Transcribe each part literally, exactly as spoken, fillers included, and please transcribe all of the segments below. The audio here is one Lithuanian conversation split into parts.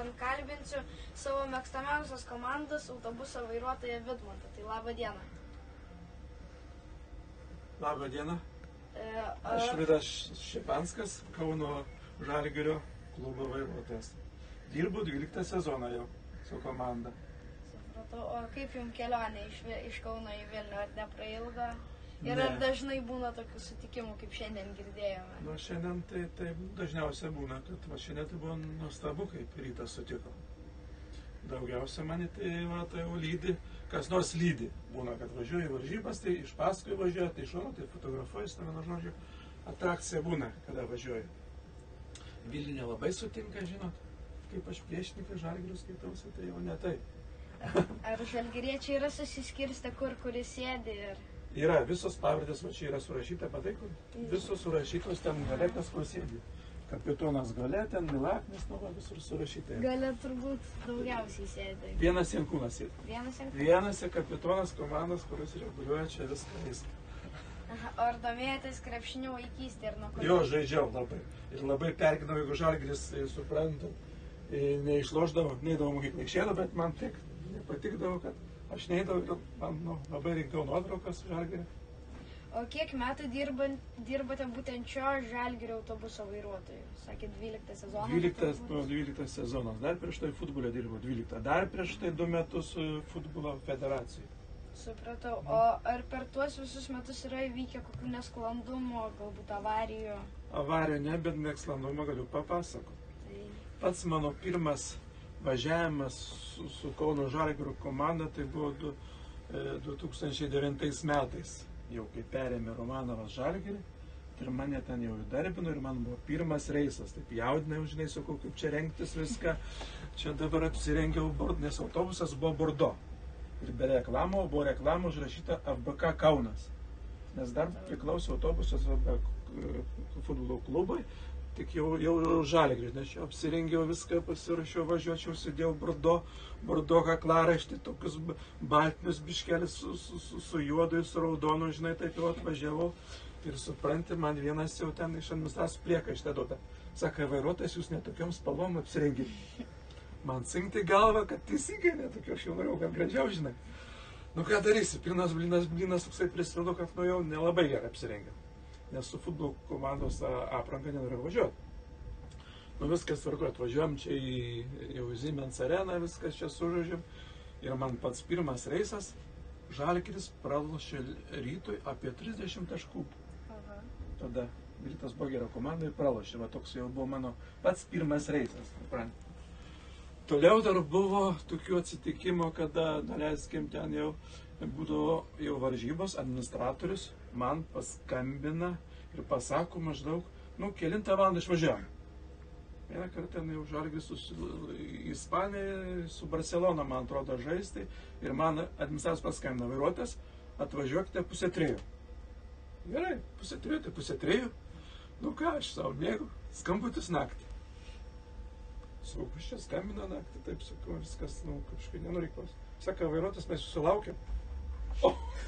šiandien kalbinsiu savo mėgstamiausios komandos autobuso vairuotoją Vidmantą. Tai labą dieną. Labą dieną. E, Aš Vidas Ščiapanskas, Kauno Žalgirio klubo vairuotojas. Dirbu dvyliktą sezoną jau su komanda. Supratau, o kaip jums kelionė iš, iš Kauno į Vilnių, ar neprailgo? Ir Ne. ar dažnai būna tokių sutikimų, kaip šiandien girdėjome? Nu, šiandien tai, tai dažniausiai būna, kad va, šiandien tai buvo nuostabu, kaip rytas sutiko. Daugiausia mane tai, va, tai jau lydi, kas nors lydi. Būna, kad važiuoja į varžybas, tai iš paskui važiuoja, tai iš šono, tai fotografuojas, tai vienu žodžiu, atrakcija būna, kada važiuoja. Vilniuje labai sutinka, žinot, kaip aš priešininkai Žalgirius skaitausi, tai jau ne tai. Ar žalgiriečiai yra susiskirstę, kur kuris sėdi? Ir... Yra, visos pavardės, va čia yra surašyta, matai, kur visos surašytos ten gale, kas kur sėdi. Kapitonas gale, ten Milaknis, nu va, visur surašyta. Gale turbūt daugiausiai sėdi. Vienas Jankūnas sėdi. Vienas Jankūnas? Vienas kapitonas komandos, kuris reguliuoja čia viską viską. Aha, o ar domėjotės krepšiniu vaikystė ir nuo ko? Jo, žaidžiau labai. Ir labai perginau, jeigu Žalgiris, suprantu, neišlošdavo, neįdavo mokyklą išėdo, bet man tik nepatikdavo, kad aš neįdavau ir man nu, labai rinkdavau nuotraukas Žalgirį. O kiek metų dirban, dirbate būtent šio Žalgirio autobuso vairuotojų? Sakė, dvyliktą sezoną? dvyliktas, nu, dvyliktas sezonas. Dar prieš tai futbolą dirbau dvyliktą. Dar prieš tai du metus futbolo federacijai. Supratau. O ar per tuos visus metus yra įvykę kokių nesklandumų, galbūt avarijų? Avarijų ne, bet nesklandumą galiu papasakoti. Tai... Pats mano pirmas važiavimas su, su Kauno Žalgirio komanda tai buvo du, e, du tūkstančiai devintais metais. Jau kai perėmė Romanovas Žalgirį, ir mane ten jau įdarbino ir man buvo pirmas reisas. Taip jaudinai, jau žinai, sakau, kaip čia rengtis viską. Čia dabar apsirengiau, nes autobusas buvo Bordo. Ir be reklamo buvo reklamo užrašyta F B K Kaunas. Nes dar priklausė autobusas F B K futbolo klubui. Tik jau, jau Žalgiris, nes jau apsirengiau viską, pasirašiau, važiuočiau, sėdėjau Bordo, Bordo kaklaraištį, tokius baltinius biškelis su, su, su, su juodu, su raudonu, žinai, taip jau atvažiavau. Ir supranti, man vienas jau ten iš administracijos priekaištą duoda. Sako, vairuotojas, jūs netokiom spalvom apsirengėte. Man cinkti galvą, kad teisingai netokio, aš jau norėjau, kad gražiau, žinai. Nu ką darysi, pirmas blinas, blinas, toksai prisirodo, kad nu jau nelabai gerai apsirengiau. Nes su futbolo komandos apranga nenorėjau važiuoti. Nu viskas tvarko, atvažiuojam čia į jau Siemens areną, viskas čia sužaidžiam. Ir man pats pirmas reisas, Žalgiris pralošė Rytui apie trisdešimt taškų. Aha. Tada Rytas buvo gera komanda ir pralošė. Va toks jau buvo mano pats pirmas reisas. Supranti. Toliau dar buvo tokių atsitikimų, kada, daleiskim, ten jau būdavo jau varžybos, administratorius man paskambina ir pasako maždaug, nu, kelintą valandą išvažiavome. Vieną kartą ten jau Žalgiris į Ispaniją, su Barcelona, man atrodo, žaisti, ir man administratorius paskambina, vairuotojas, atvažiuokite pusę trejų. Gerai, pusę trejų, tai pusę trejų. Nu ką, aš savo mėgau, skambutis naktį. Sakau, kas čia skambina naktį, taip sakau, viskas, nu, kažkaip nenorėkos. Sako, vairuotojas, mes jūsų laukiam. O,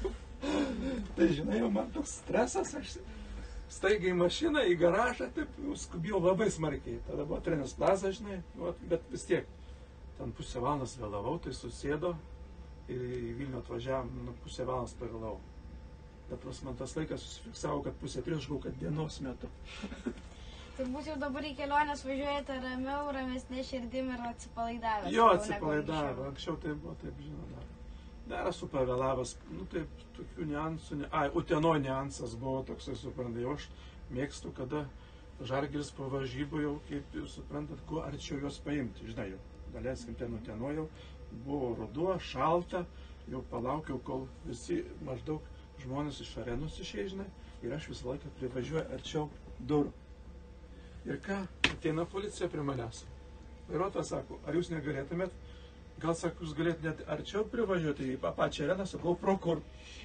tai žinai, jau man toks stresas, aš staigiai į mašiną, į garažą, taip, skubėjau labai smarkiai. Tada buvo treneris Plaza, žinai, bet vis tiek. Ten pusę valandos vėlavau, tai susėdo ir į Vilnių atvažiavam, nu, pusę valandos pavėlavau. Bet pas man tas laikas susifiksavo, kad pusę trijų, aš galvoju, kad dienos metu. Turbūt jau dabar į kelionės važiuojate ramiau, ramesnė širdim ir atsipalaidavę. Jo, atsipalaidavę, anksčiau tai buvo, taip žinoma. Dar esu pavėlavęs, nu taip, tokių niansų, ne... ai, Utenoj niansas buvo toksai, suprantai, jau aš mėgstu, kada Žalgiris po varžybų jau, kaip jūs suprantat, kuo arčiau juos paimti, žinai, jau, daleiskim ten Utenoj jau, buvo ruduo, šalta, jau palaukiau, kol visi maždaug žmonės iš arenos išėjo, žinai, ir aš visą laiką privažiuoju arčiau durų. Ir ką, ateina policija prie manęs. Vairuotojas sako, ar jūs negalėtumėt, gal sako, jūs galėtumėt net arčiau privažiuoti į pačią areną, sakau, pro kur.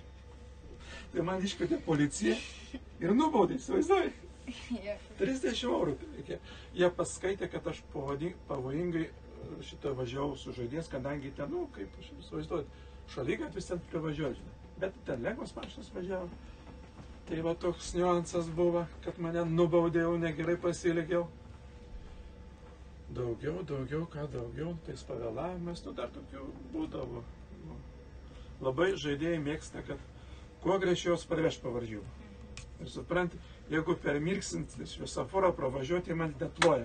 Tai man iškvietė policija ir nubaudė, įsivaizduoji. trisdešimt eurų. Jie paskaitė, kad aš pavojingai šitą važiavau su žaidėjas, kadangi ten, nu, kaip aš įsivaizduoju, šaligatvis ten privažiuoju. Bet ten lengvas mašinas važiavo. Tai va toks niuansas buvo, kad mane nubaudė, jau negerai pasilikiau. daugiau, daugiau, ką daugiau, tais pavėlavimas, nu dar tokių būdavo. Nu, labai žaidėjai mėgsta, kad kuo greičiau parveš pavaržybų. Ir suprant, jeigu per mirksint šviesoforą pravažiuoti, man deploja.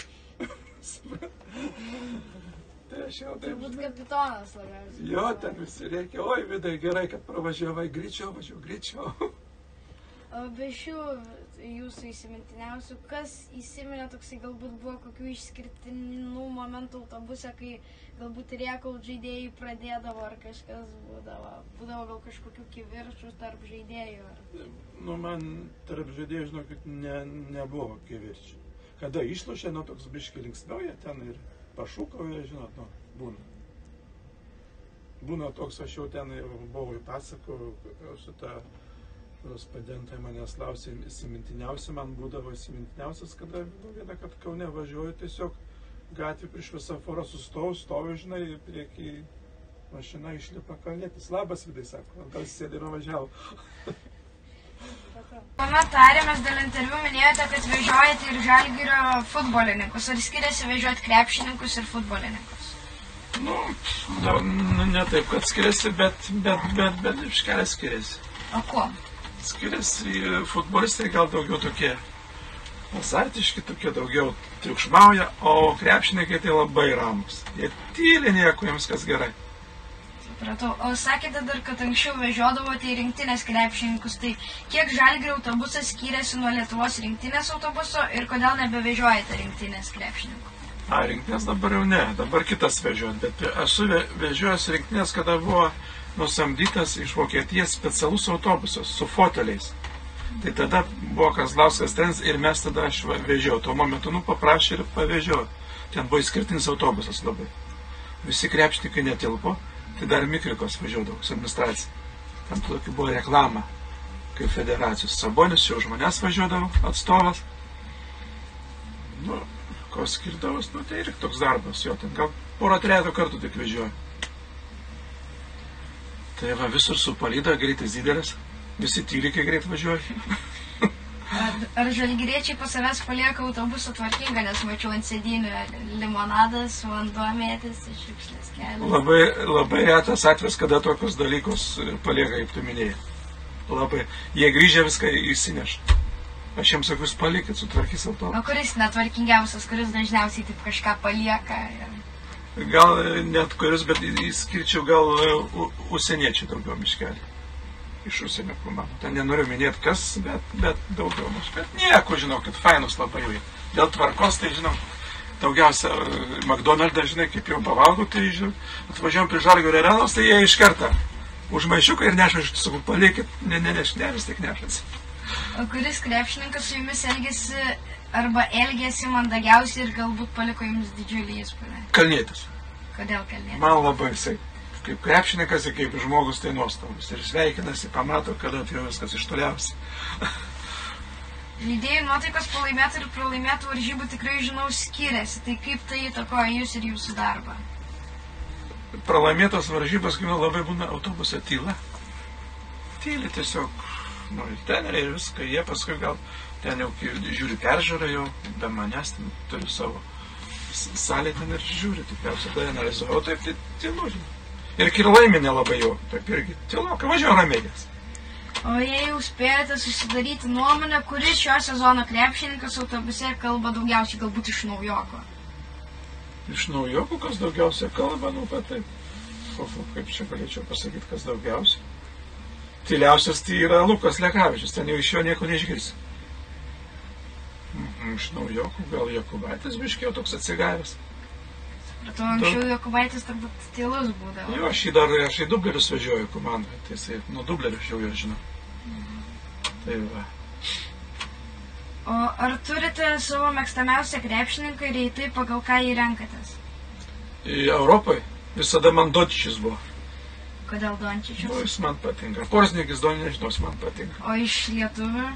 Tai aš jau taip... Turbūt kapitonas labiausiai. Jo, ten visi reikia, oi Vidai, gerai, kad pravažiavai, greičiau važiuoju, greičiau. O be šių jūsų įsimintiniausių, kas įsiminė toksai galbūt buvo kokių išskirtinų momentų autobuse, kai galbūt rėkaut žaidėjai pradėdavo ar kažkas būdavo? Būdavo gal kažkokių kivirčių tarp žaidėjų? Ar... Nu, man tarp žaidėjų, žinokit, ne, nebuvo kivirčių. Kada išlošė, nu, toks biškai linksmiauja ten ir pašūkauja, žinot, nu, būna. Būna toks, aš jau ten jau buvau įpasakojau, su ta respondentai manęs klausė įsimintiniausi, man būdavo įsimintiniausias, kada vieną, kad Kaune važiuoju, tiesiog gatvė prieš šviesoforą sustojau, stoviu, žinai, priekį mašina išlipa kalnėtis. Labas, Vidai, sako, gal sėdė ir važiavo. Kuomet tarėmės dėl interviu, minėjote, kad vežiojate ir Žalgirio futbolininkus. Ar skiriasi vežioti krepšininkus ir futbolininkus? Nu, da, ne taip, kad skiriasi, bet, bet, bet, bet iškelia skiriasi. O kuo? Skiriasi futbolistai gal daugiau tokie azartiški, tokie daugiau triukšmauja, o krepšininkai tai labai ramus. Jie tyli, nieko jiems kas gerai. Supratau. O sakėte dar, kad anksčiau vežiodavote į rinktinės krepšininkus, tai kiek Žalgirio autobusas skiriasi nuo Lietuvos rinktinės autobuso ir kodėl nebevežiojate rinktinės krepšininkų? A, rinktinės dabar jau ne, dabar kitas vežiojant, bet esu vežiojęs rinktinės, kada buvo nusamdytas iš Vokietijos specialus autobusas su foteliais. Tai tada buvo Kazlauskas ten ir mes tada aš vežiau. Tuo momentu, nu, paprašė ir pavežiau. Ten buvo išskirtinis autobusas labai. Visi krepšininkai netilpo, tai dar Mikrikos važiuodavo su administracija. Ten tokia buvo reklama, kaip federacijos. Sabonis jau už manęs važiuodavo, atstovas. Nu, ko skirdavos, nu, tai ir toks darbas jo. Ten gal porą trejato kartų tik vežioju. Tai va, visur su palyda, greitis didelis, visi tyliai, kai greit važiuoja. Ar, ar žalgiriečiai pas savęs palieka autobusą tvarkingą, nes mačiau ant sėdynių limonadas, vanduo mėtis, šiukšlės kelias. Labai, labai retas atvejis, kada tokius dalykus palieka, kaip tu minėjai. Labai. Jie grįžę viską įsineša. Aš jiems sakiau, palikit, sutvarkys autobusą. O kuris netvarkingiausias, kuris dažniausiai taip kažką palieka? Gal net kuris, bet įskirčiau gal užsieniečiai daugiau miškelį. Iš užsienio komandų. Ten nenoriu minėti kas, bet, bet daugiau miškelį. Bet nieko, žinau, kad fainus labai jau. Dėl tvarkos, tai žinau, daugiausia McDonald's, žinai, kaip jau pavalgau, tai žinau, atvažiuojam prie Žalgirio arenos, tai jie iš karto už maišiuką ir neša, aš sakau, palikit, ne, ne, ne, ne, vis tik nešas. O kuris krepšininkas su jumis elgėsi arba elgėsi mandagiausiai ir galbūt paliko jums didžiulį įspūdį? Kalnietis. Kodėl Kalnietis? Man labai jisai, kaip krepšininkas ir kaip žmogus, tai nuostabus. Ir sveikinasi, pamato, kada tai viskas iš toliausiai. Žaidėjų nuotaikos po laimėtų ir pralaimėtų varžybų tikrai, žinau, skiriasi. Tai kaip tai įtakoja jūs ir jūsų darbą? Pralaimėtos varžybos, kai labai būna autobuse tyla. Tyli tiesiog. Nu, ir treneriai ir viską, jie paskui gal ten jau žiūri peržiūrą jau, be manęs ten turi savo salę ten ir žiūri, tikriausiai tada analizuoja, o taip tai tylu, žinai. Ir kai laimė nelabai jau, taip irgi tylu, kai važiuoja ramėjas. O jei jau spėjote susidaryti nuomonę, kuris šio sezono krepšininkas autobuse kalba daugiausiai, galbūt iš naujoko? Iš naujoko, kas daugiausiai kalba, nu, bet taip, kaip čia galėčiau pasakyti, kas daugiausiai. Tyliausias tai yra Lukas Lekavičius, ten jau iš jo nieko neišgirsi. Iš naujokų gal Jokubaitis biškiau toks atsigavęs. Supratau, anksčiau Jokubaitis turbūt tylus būdavo. Jo, aš jį dar, aš į dublerius vežioju komandą, tai jisai nuo dublerių aš jau jo žinau. Mhm. Tai va. O ar turite savo mėgstamiausią krepšininką ir jei tai pagal ką jį renkatės? Į Europai visada man Dončičius buvo. Kodėl Dončičius? Nu, jis man patinka. Porzniekis Dončičius, nežinau, jis man patinka. O iš lietuvių?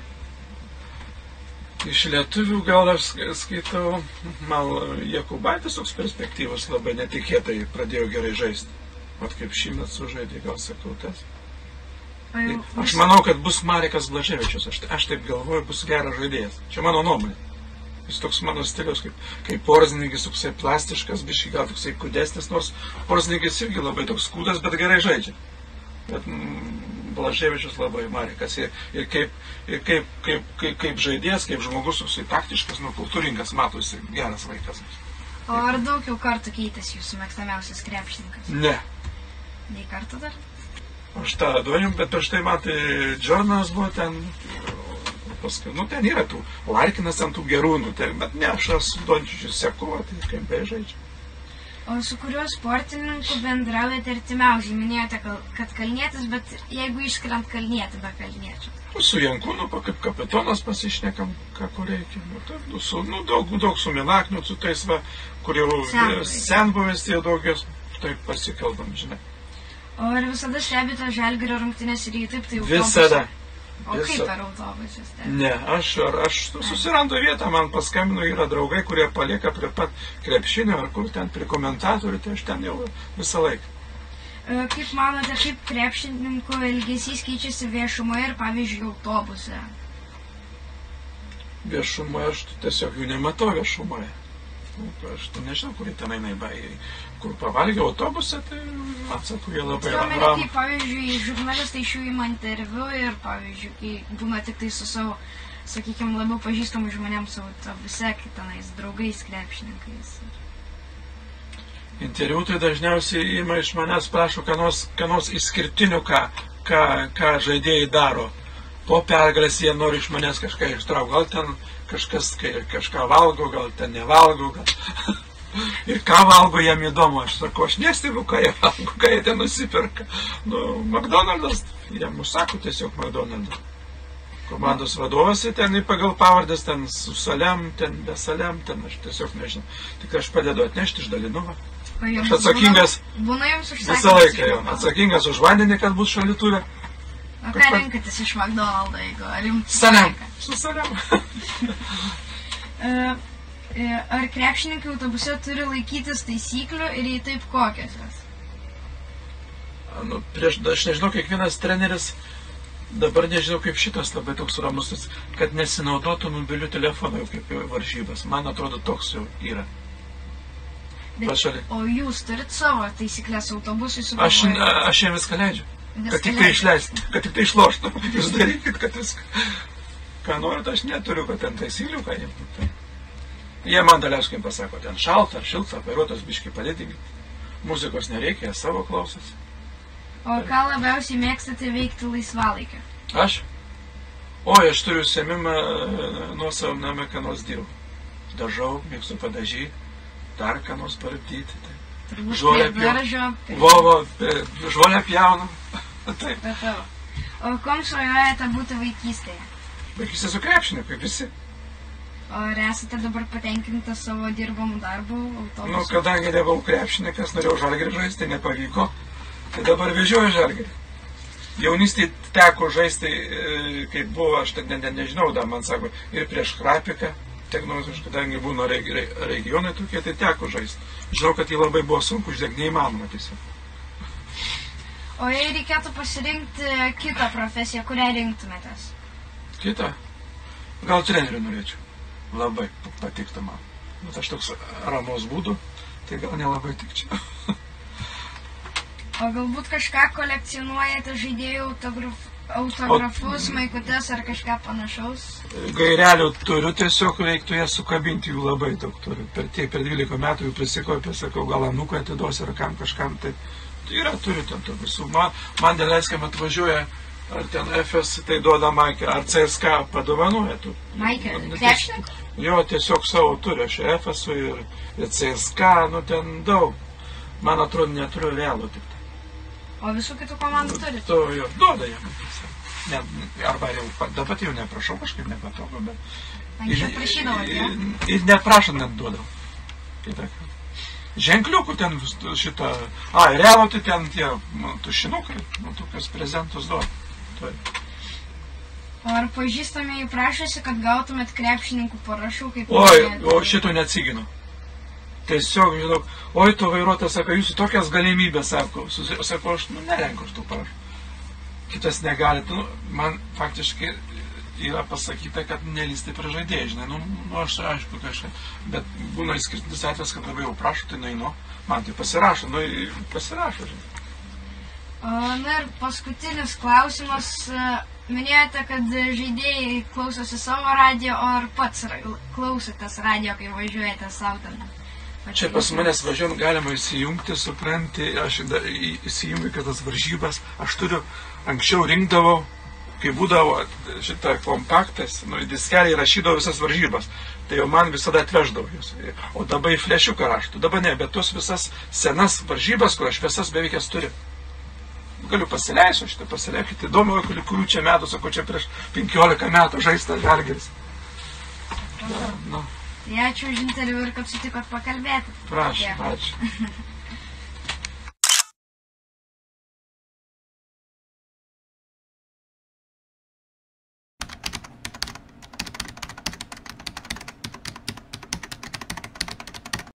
Iš lietuvių gal aš skaitau, man Jokubaitis toks perspektyvus labai netikėtai pradėjo gerai žaisti. Vat kaip šįmet sužaidė, gal sakau tas. Jau, aš manau, kad bus Marekas Blaževičius, aš, aš taip galvoju, bus geras žaidėjas. Čia mano nuomonė. Jis toks mano stilius, kaip, kaip Porzingis, toksai plastiškas, biškai gal toksai kūdesnis, nors Porzingis irgi labai toks kūdas, bet gerai žaidžia. Bet mm, Blaževičius labai Marikas. Ir, ir, kaip, ir kaip, kaip, kaip, kaip žaidėjas, kaip žmogus, toksai taktiškas, nu, kultūringas, matosi, geras vaikas. O ar daug jau kartų keitęs jūsų mėgstamiausias krepšininkas? Ne. Nei kartų dar? Aš tą duonim, bet prieš tai matai, Jordanas buvo ten, paskui, nu, ten yra tų, Larkinas ten tų gerų, nu, ten, bet ne, aš esu Dončičius seku, tai kaip bei žaidžia. O su kuriuo sportininku bendraujate artimiausiai? Minėjote, kad Kalnietis, bet jeigu iškrent Kalnietį be Kalniečio? Su Jankūnu, kaip kapitonas pasišnekam, ką ko reikia. Nu, tai, nu, su, nu, daug, daug su Minakniu, su tais, va, kur jau senbuvės tie daugios, taip pasikalbam, žinai. O ar visada stebite Žalgirio rungtynės ir jį taip, tai autobusą? Visada. O Visada. kaip per autobusą stebite? Ne, aš, aš susirandu vietą, man paskambino, yra draugai, kurie palieka prie pat krepšinio, ar kur ten prie komentatorių, tai aš ten jau visą laiką. Kaip manote, kaip krepšininkų elgesys keičiasi viešumoje ir, pavyzdžiui, autobuse? Viešumoje aš tiesiog jų nematau viešumoje. Nu, aš tai nežinau, kur ten eina, kur pavalgia autobuse, tai atsakau, jie labai ramu. ramu. Kaip, pavyzdžiui, žurnalistai iš jų ima interviu ir, pavyzdžiui, kai būna tik tai su savo, sakykime, labiau pažįstamų žmonėms autobuse, kai tenais draugais krepšininkais. Interviu tai dažniausiai ima iš manęs prašo, ką nors, ką nors išskirtinių, ką, ką, ką žaidėjai daro. Po pergalės jie nori iš manęs kažką ištraukti. Gal ten kažkas kažką valgo, gal ten nevalgo. Gal... Ir ką valgo jam įdomu. Aš sakau, aš nestebiu, ką jie valgo, ką jie ten nusipirka. Nu, McDonald's, jam užsako tiesiog McDonald's. Komandos vadovas ten pagal pavardės, ten su Salem, ten be Salem, ten aš tiesiog nežinau. Tik aš padedu atnešti iš dalinuvą. Aš atsakingas būna jums visą laiką jau. Atsakingas už vandenį, kad bus šalituvė. O ką rinkatės iš McDonald'o, jeigu ar jums Salem. Su Salem. Ar krepšininkai autobuse turi laikytis taisyklių ir jei taip kokios jos? Nu, prieš, aš nežinau, kiekvienas treneris, dabar nežinau kaip šitas labai toks ramus, kad nesinaudotų mobilių telefonų kaip varžybas. Man atrodo, toks jau yra. Bet, o jūs turit savo taisyklės autobusui su aš, aš jiem viską leidžiu. Kad tik tai išleistų, kad tik tai išloštų. Jūs darykit, kad viską. Ką norit, aš neturiu, kad ten taisyklių, ką jiem. Tai. Jie man daliausiai pasako, ten šalta, šilta, vairuotojas biškį palėdinkit. Muzikos nereikia, savo klausosi. O ką labiausiai mėgstate veikti laisvalaikio? Aš? Oi, aš turiu užsiėmimą nuo savo namą, ką nors dirbu. Dažau, mėgstu padažyti, dar ką nors parapdyti. Tai. Žolę pjaunu. Žolę pjaunu. Taip. O kom svajojate būti vaikystėje? Vaikystė su krepšiniu, kaip visi. O ar esate dabar patenkintas savo dirbamų darbų autobusu? Nu, kadangi nebuvau krepšininkas, norėjau Žalgirį žaisti, tai nepavyko. Tai dabar vežioju Žalgirį. Jaunystėje teko žaisti, kaip buvo, aš ten ne, ne, nežinau, dar man sako, ir prieš Krapiką. Technologijos, kadangi būna regionai tokie, tai teko žaisti. Žinau, kad jį labai buvo sunku uždegti, neįmanoma tiesiog. O jei reikėtų pasirinkti kitą profesiją, kurią rinktumėtės? Kitą? Gal trenerių norėčiau. Labai patiktų man. Bet aš toks ramos būdu, tai gal nelabai tikčiau. O galbūt kažką kolekcionuojate žaidėjų autograf... autografus, o... maikutes ar kažką panašaus? Gairelių turiu, tiesiog reiktų jas sukabinti, jų labai daug turiu. Per tiek, per dvylika metų jų prisikopė, sakau, gal anūką atiduosiu ar kam kažkam, tai yra, turiu ten to visų. Man, man dėleiskam atvažiuoja, ar ten F S, tai duoda Maikė, ar C S K padovanuoja. Maikė, krepšininkas? Jo, tiesiog savo turiu, aš F S ir, ir C S K, nu ten daug. Man atrodo, neturiu realų tik. O visų kitų komandų turi? To jo, duoda jam. Ne, arba jau, dabar jau neprašau, kažkaip nepatogu, bet... Anksčiau prašydavo, jo? Ir neprašant net duodau. Kitą. Ženkliukų ten šitą... A, realų tai ten tie tušinukai, nu, tokius prezentus duoda. Tai. O ar pažįstami prašėsi, kad gautumėt krepšininkų parašų, kaip... Oi, o šito neatsiginu. Tiesiog, žinau, oi, to vairuotojas, sako, jūsų tokias galimybės, sako, sako, aš, nu, nerenku aš tų parašų. Kitas negali, nu, man faktiškai yra pasakyta, kad nelysti prie žaidėjai, žinai, nu, nu aš aišku kažką, bet būna išskirtinis atvejs, kad labai jau prašo, tai nueinu, man tai pasirašo, nu, pasirašo, žinai. Na ir paskutinis klausimas. Minėjote, kad žaidėjai klausosi savo radio, ar pats klausotės radio, kai važiuojate savo ten? Čia pas manęs važiuojant galima įsijungti, supranti, aš įsijungiu kitas varžybas, aš turiu, anksčiau rinkdavau, kai būdavo šitą kompaktas, nu, į diskelį rašydavau visas varžybas, tai jau man visada atveždavau jūs. O dabar į flešiuką raštų, dabar ne, bet tos visas senas varžybas, kur aš visas beveik jas turiu. Galiu pasileisiu, šitą pasileikti, įdomu, kurių čia metų, sakau, čia prieš penkiolika metų žaistas Žalgiris. Tai ačiū už interviu ir kad sutikot pakalbėti. Prašau, ačiū.